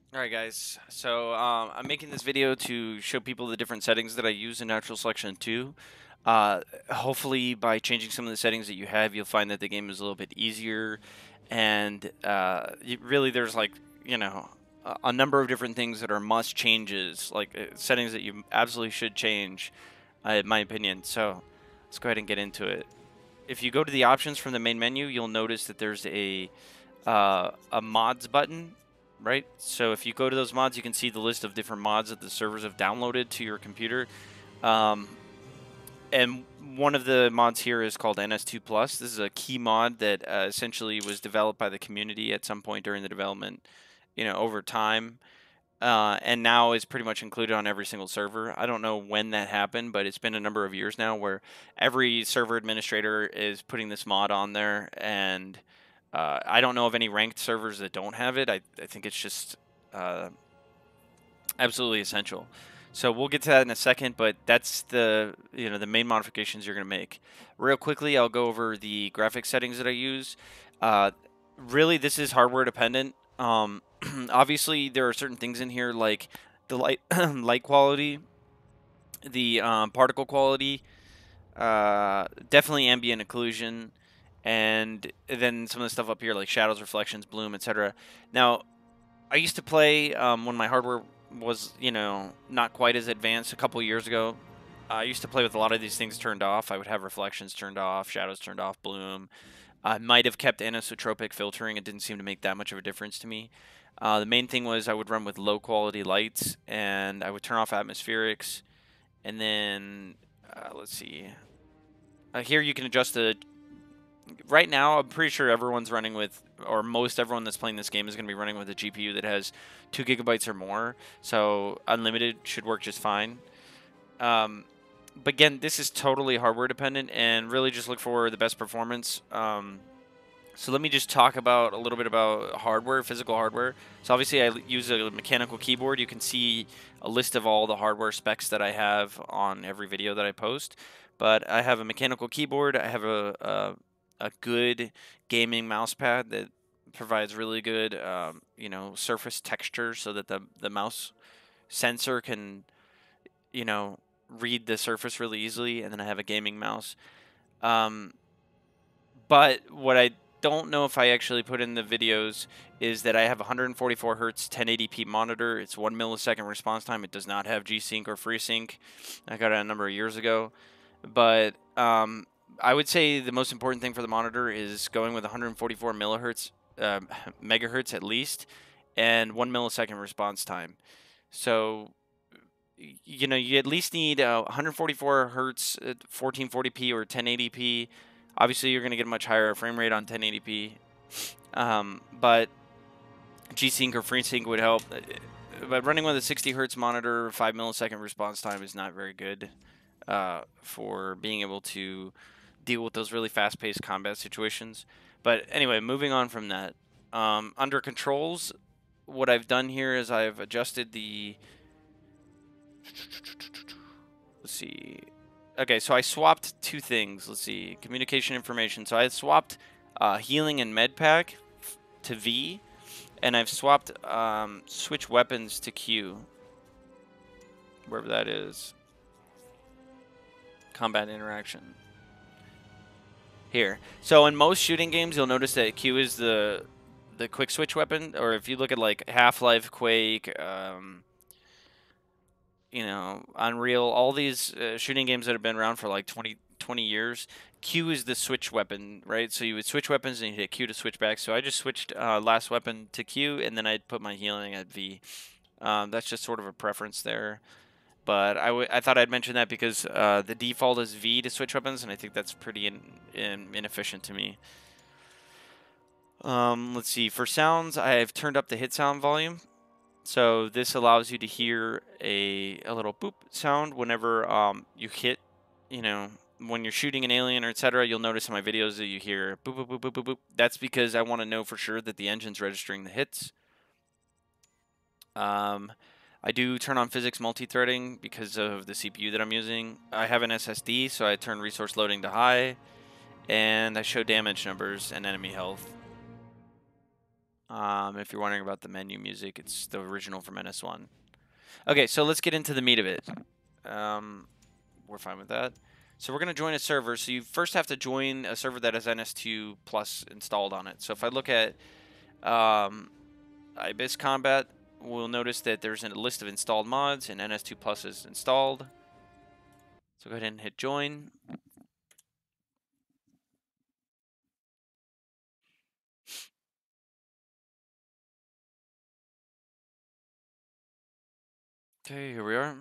Alright guys, so I'm making this video to show people the different settings that I use in Natural Selection 2. Hopefully by changing some of the settings that you have, you'll find that the game is a little bit easier, and really there's like, you know, a number of different things that are must changes, like settings that you absolutely should change, in my opinion. So let's go ahead and get into it. If you go to the options from the main menu, you'll notice that there's a mods button, right? So if you go to those mods, you can see the list of different mods that the servers have downloaded to your computer. Um, and one of the mods here is called NS2 Plus. This is a key mod that essentially was developed by the community at some point during the development, over time. And now is pretty much included on every single server. I don't know when that happened, but it's been a number of years now where every server administrator is putting this mod on there, and I don't know of any ranked servers that don't have it. I think it's just uh, absolutely essential. So we'll get to that in a second, but that's the main modifications you're going to make. Real quickly, I'll go over the graphic settings that I use. Uh, Really, this is hardware dependent. Obviously, there are certain things in here like the light light quality, the particle quality, definitely ambient occlusion, and then some of the stuff up here like shadows, reflections, bloom, etc. Now, I used to play when my hardware was, not quite as advanced a couple years ago. I used to play with a lot of these things turned off. I would have reflections turned off, shadows turned off, bloom. I might have kept anisotropic filtering. It didn't seem to make that much of a difference to me. The main thing was I would run with low quality lights, and I would turn off atmospherics. And then, let's see. Here you can adjust the. Right now, I'm pretty sure everyone's running with, or most everyone that's playing this game is going to be running with a GPU that has 2 gigabytes or more. So unlimited should work just fine. Um, but again, this is totally hardware dependent, and really just look for the best performance. So let me just talk about a little bit about hardware, physical hardware. So obviously I use a mechanical keyboard. You can see a list of all the hardware specs that I have on every video that I post. But I have a mechanical keyboard. I have a good gaming mouse pad that provides really good, surface texture so that the mouse sensor can, you know, read the surface really easily. And then I have a gaming mouse. Um, but what I don't know if I actually put in the videos is that I have 144 hertz 1080p monitor. It's 1 millisecond response time. It does not have G-Sync or FreeSync. I got it a number of years ago. But I would say the most important thing for the monitor is going with 144 megahertz at least, and 1 millisecond response time. So you at least need 144 hertz at 1440p or 1080p. Obviously, you're going to get a much higher frame rate on 1080p, but G-Sync or FreeSync would help. But running with a 60 hertz monitor, 5 millisecond response time is not very good for being able to deal with those really fast-paced combat situations. But anyway, moving on from that, under controls, what I've done here is I've adjusted the. Let's see. Okay, so I swapped two things. Let's see. Communication information. So I swapped healing and med pack to V, and I've swapped switch weapons to Q, wherever that is. Combat interaction. Here. So in most shooting games, you'll notice that Q is the quick switch weapon, or if you look at like Half-Life, Quake, Unreal, all these shooting games that have been around for like 20 years, Q is the switch weapon, right? So you would switch weapons and you hit Q to switch back. So I just switched last weapon to Q, and then I'd put my healing at V. That's just sort of a preference there. But I thought I'd mention that because the default is V to switch weapons, and I think that's pretty inefficient to me. Let's see. For sounds, I've turned up the hit sound volume. So this allows you to hear a little boop sound whenever you hit, when you're shooting an alien or etc. You'll notice in my videos that you hear boop, boop, boop, boop, boop, boop. That's because I want to know for sure that the engine's registering the hits. I do turn on physics multi-threading because of the CPU that I'm using. I have an SSD, so I turn resource loading to high, and I show damage numbers and enemy health. If you're wondering about the menu music, it's the original from NS1. Okay, so let's get into the meat of it. We're fine with that. So we're going to join a server. So you first have to join a server that has NS2 Plus installed on it. So if I look at Ibis Combat, we'll notice that there's a list of installed mods and NS2 Plus is installed. So go ahead and hit join. Okay, here we are.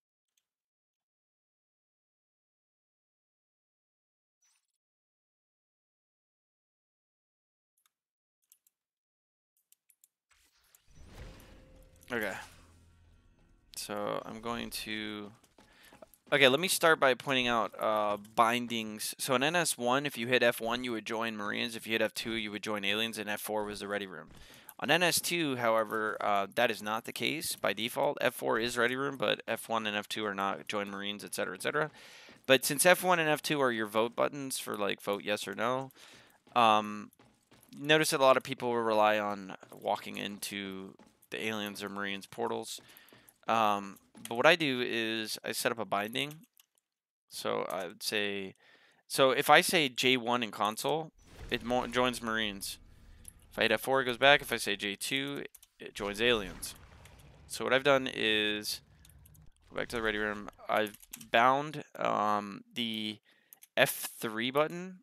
Okay. So I'm going to... Okay, let me start by pointing out bindings. So in NS1, if you hit F1, you would join Marines. If you hit F2, you would join Aliens, and F4 was the Ready Room. On NS2, however, that is not the case by default. F4 is Ready Room, but F1 and F2 are not join Marines, etc., etc. But since F1 and F2 are your vote buttons for like vote yes or no, notice that a lot of people will rely on walking into the Aliens or Marines portals. But what I do is I set up a binding. So I would say, so if I say J1 in console, it joins Marines. If I hit F4, it goes back. If I say J2, it joins Aliens. So what I've done is go back to the Ready Room. I've bound the F3 button,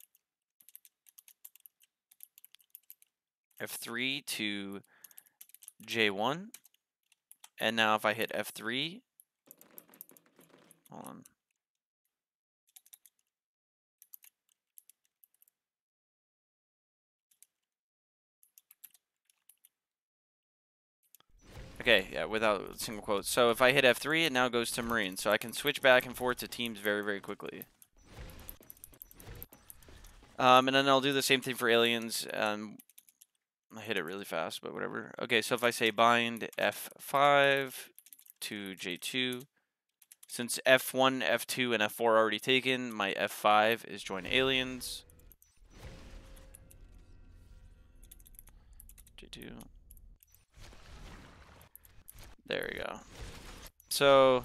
F3 to J1, and now if I hit F3, hold on. Okay, yeah, without single quotes. So if I hit F3, it now goes to Marines. So I can switch back and forth to teams very, very quickly. And then I'll do the same thing for Aliens. I hit it really fast, but whatever. Okay, so if I say bind F5 to J2, since F1, F2, and F4 are already taken, my F5 is join Aliens. J2. There we go. So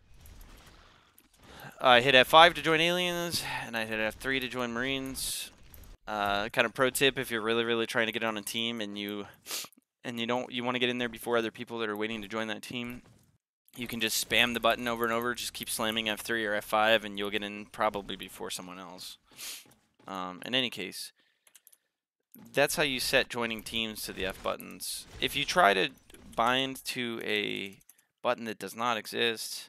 I hit F5 to join Aliens, and I hit F3 to join Marines. Kind of pro tip if you're really, really trying to get on a team and you want to get in there before other people that are waiting to join that team, you can just spam the button over and over. Just keep slamming F3 or F5, and you'll get in probably before someone else. In any case, that's how you set joining teams to the F buttons. If you try to bind to a button that does not exist,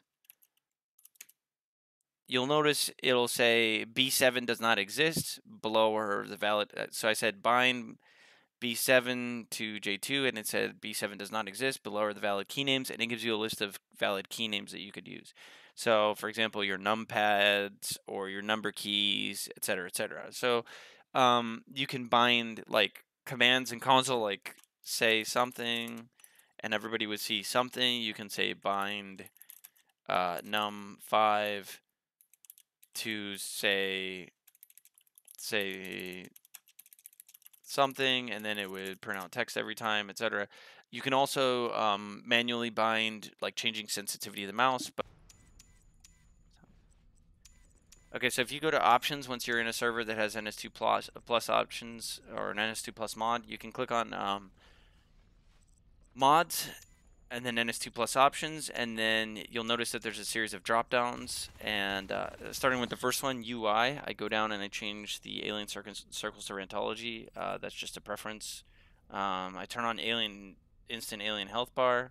you'll notice it'll say B7 does not exist below or the valid. So I said bind B7 to J2, and it said B7 does not exist. Below are the valid key names, and it gives you a list of valid key names that you could use. So, for example, your numpads or your number keys, etc., etc. So, you can bind like commands in console, like say something, and everybody would see something. You can say bind num5 to say something, and then it would print out text every time, etc. You can also manually bind, like changing sensitivity of the mouse. But okay, so if you go to options, once you're in a server that has NS2 plus options or an NS2 plus mod, you can click on mods and then NS2 plus options, and then you'll notice that there's a series of drop downs. And starting with the first one, UI, I go down and I change the alien circles to Rantology. That's just a preference. I turn on instant alien health bar.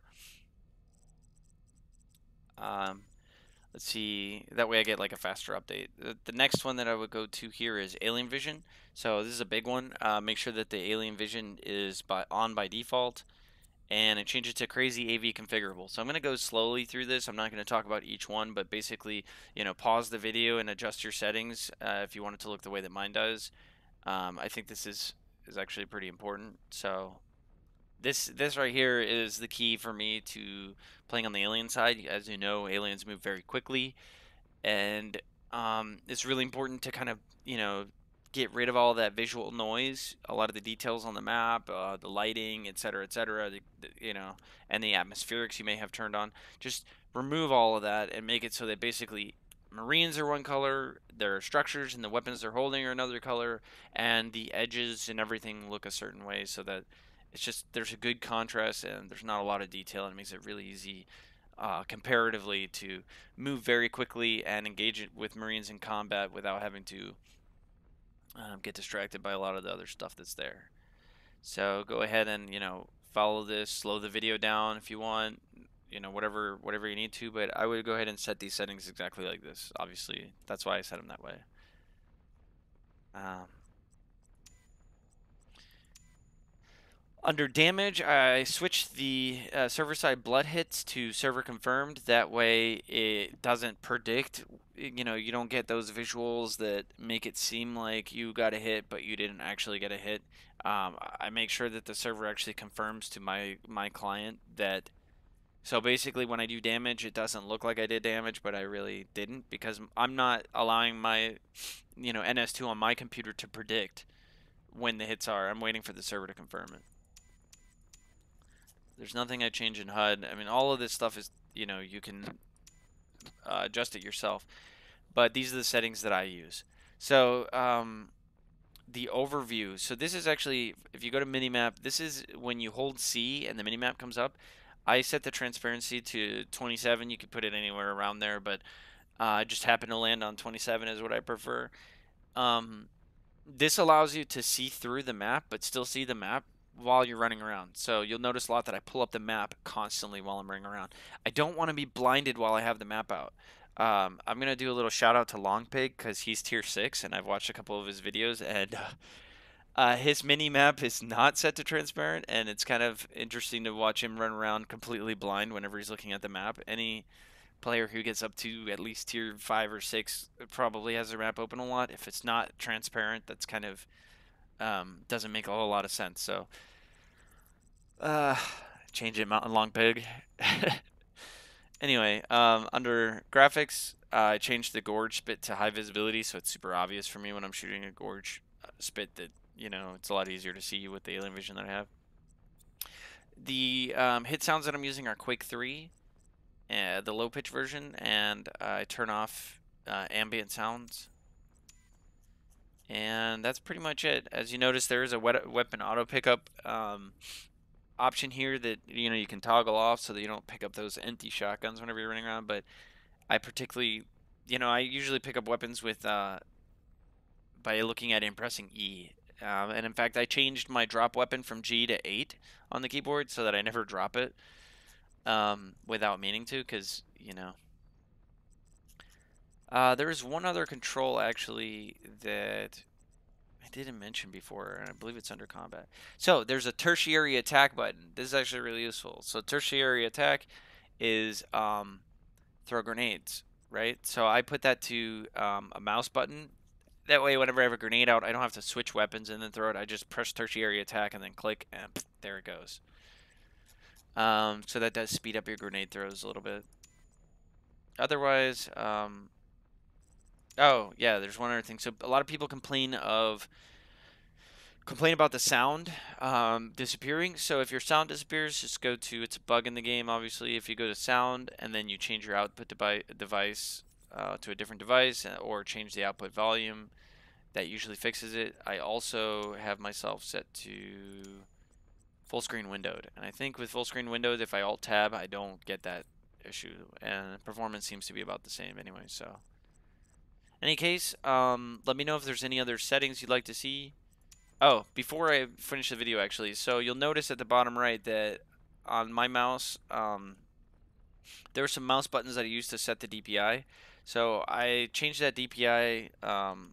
Let's see, that way I get like a faster update. The next one that I would go to here is Alien Vision. So this is a big one. Make sure that the Alien Vision is on by default, and I change it to crazy AV configurable. So I'm going to go slowly through this. I'm not going to talk about each one, but basically, pause the video and adjust your settings if you want it to look the way that mine does. I think this is actually pretty important. So this right here is the key for me to playing on the alien side. As you know, aliens move very quickly, and it's really important to kind of get rid of all that visual noise, a lot of the details on the map, the lighting, etc., etc., and the atmospherics you may have turned on. Just remove all of that and make it so that basically Marines are one color, their structures and the weapons they're holding are another color, and the edges and everything look a certain way, so that it's just there's a good contrast and there's not a lot of detail, and it makes it really easy comparatively to move very quickly and engage it with Marines in combat without having to get distracted by a lot of the other stuff that's there. So go ahead and follow this, slow the video down if you want, whatever you need to, but I would go ahead and set these settings exactly like this. Obviously, that's why I set them that way. Under damage, I switched the server-side blood hits to server confirmed. That way it doesn't predict, you don't get those visuals that make it seem like you got a hit, but you didn't actually get a hit. I make sure that the server actually confirms to my client that, so basically when I do damage, it doesn't look like I did damage, but I really didn't, because I'm not allowing my, NS2 on my computer to predict when the hits are. I'm waiting for the server to confirm it. There's nothing I change in HUD. I mean, all of this stuff is, you can adjust it yourself. But these are the settings that I use. So, the overview. So this is actually, if you go to minimap, this is when you hold C and the minimap comes up. I set the transparency to 27. You could put it anywhere around there, but I just happen to land on 27 is what I prefer. This allows you to see through the map, but still see the map while you're running around. So you'll notice a lot that I pull up the map constantly while I'm running around. I don't want to be blinded while I have the map out. I'm going to do a little shout out to Longpig because he's tier 6 and I've watched a couple of his videos, and his mini map is not set to transparent, and it's kind of interesting to watch him run around completely blind whenever he's looking at the map. Any player who gets up to at least tier 5 or 6 probably has their map open a lot. If it's not transparent, that's kind of doesn't make a whole lot of sense. So change it, Mountain Long Pig. Anyway, under graphics, I changed the gorge spit to high visibility, so it's super obvious for me when I'm shooting a gorge spit that, it's a lot easier to see with the alien vision that I have. The hit sounds that I'm using are Quake 3, the low pitch version, and I turn off ambient sounds. And that's pretty much it. As you notice, there is a weapon auto pickup option here that you can toggle off so that you don't pick up those empty shotguns whenever you're running around. But I particularly, I usually pick up weapons with by looking at and pressing E. And in fact, I changed my drop weapon from G to 8 on the keyboard so that I never drop it without meaning to, because there is one other control actually that I didn't mention before, and I believe it's under combat. So there's a tertiary attack button. This is actually really useful. So tertiary attack is throw grenades, right? So I put that to a mouse button. That way, whenever I have a grenade out, I don't have to switch weapons and then throw it. I just press tertiary attack and then click, and there it goes. So that does speed up your grenade throws a little bit. Otherwise, oh yeah, there's one other thing. So a lot of people complain about the sound disappearing. So if your sound disappears, just go to, it's a bug in the game, obviously. If you go to sound and then you change your output device to a different device, or change the output volume, that usually fixes it. I also have myself set to full screen windowed, and I think with full screen windowed, if I alt tab, I don't get that issue, and performance seems to be about the same anyway. So in any case, let me know if there's any other settings you'd like to see. Oh, before I finish the video, actually, so you'll notice at the bottom right that on my mouse, there were some mouse buttons that I used to set the DPI. So I changed that DPI. Hold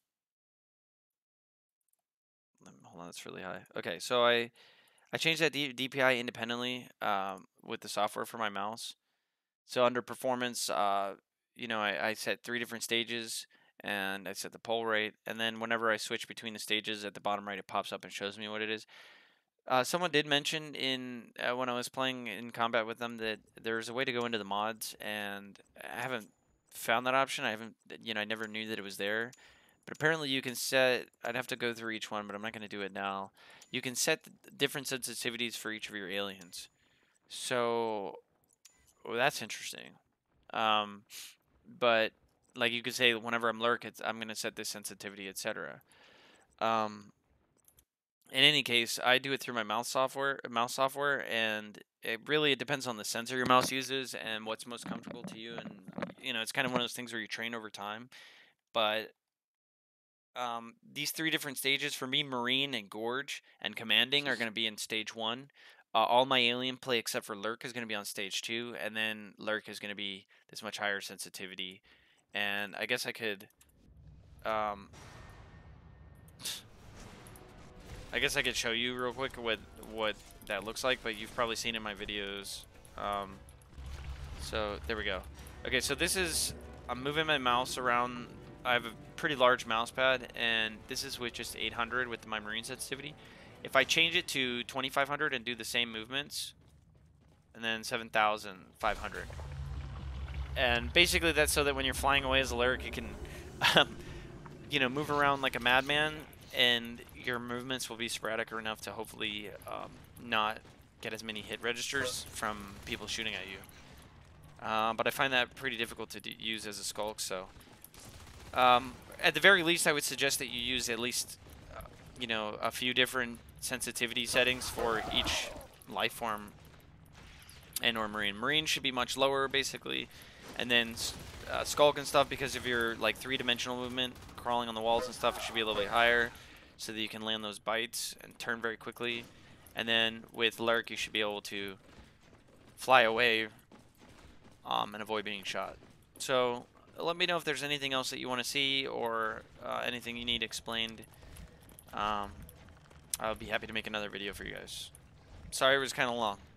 on, that's really high. Okay, so I changed that DPI independently with the software for my mouse. So under performance, I set 3 different stages, and I set the pull rate, and then whenever I switch between the stages at the bottom right, it pops up and shows me what it is. Someone did mention in when I was playing in combat with them that there's a way to go into the mods, and I haven't found that option. I never knew that it was there. But apparently you can set, I'd have to go through each one, but I'm not going to do it now. You can set different sensitivities for each of your aliens. So, well, that's interesting. But like you could say, whenever I'm lurk, I'm going to set this sensitivity, etc. In any case, I do it through my mouse software, and it depends on the sensor your mouse uses and what's most comfortable to you. And it's kind of one of those things where you train over time. But these three different stages for me, Marine and Gorge and Commanding, are going to be in stage 1. All my alien play except for Lurk is going to be on stage 2, and then Lurk is going to be this much higher sensitivity. And I guess I could, show you real quick what that looks like, but you've probably seen it in my videos. So there we go. Okay, so I'm moving my mouse around. I have a pretty large mouse pad, and this is with just 800 with my Marine sensitivity. If I change it to 2500 and do the same movements, and then 7500. And basically that's so that when you're flying away as a Lyric, you can, move around like a madman, and your movements will be sporadic enough to hopefully not get as many hit registers from people shooting at you. But I find that pretty difficult to use as a skulk, so at the very least, I would suggest that you use at least, a few different sensitivity settings for each life form and/or Marine. Marine should be much lower, basically, and then Skulk and stuff, because of your like 3-dimensional movement, crawling on the walls and stuff, it should be a little bit higher, so that you can land those bites and turn very quickly. And then with Lurk, you should be able to fly away and avoid being shot. So let me know if there's anything else that you want to see, or anything you need explained. I'll be happy to make another video for you guys. Sorry it was kind of long.